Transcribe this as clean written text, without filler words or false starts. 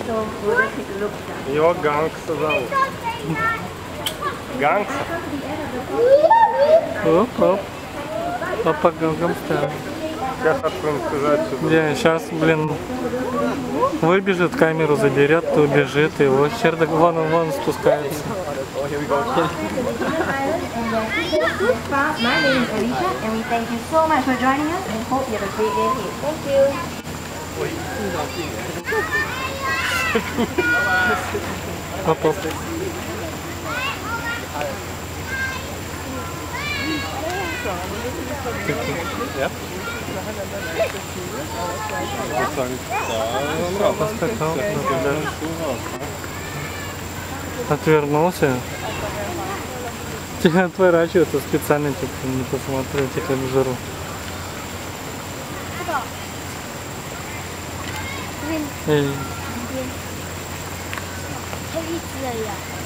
So we'll just take a look. Его Гангса зовут. Гангса? Оп-оп. Папа Гангамстер. Сейчас откроем сказать сюда. Где? Сейчас, блин, выбежит, камеру заберет, то убежит, и вот чердак вон спускается. My name is Alicia, and we thank you so much for joining us and hope you have a great day ahead. Thank you. Оп-оп. Ja? Поскакал, отвернулся. Тебя отворачивается специально, типа, не посмотреть, как в жару. Эй. 黑一只而已啊。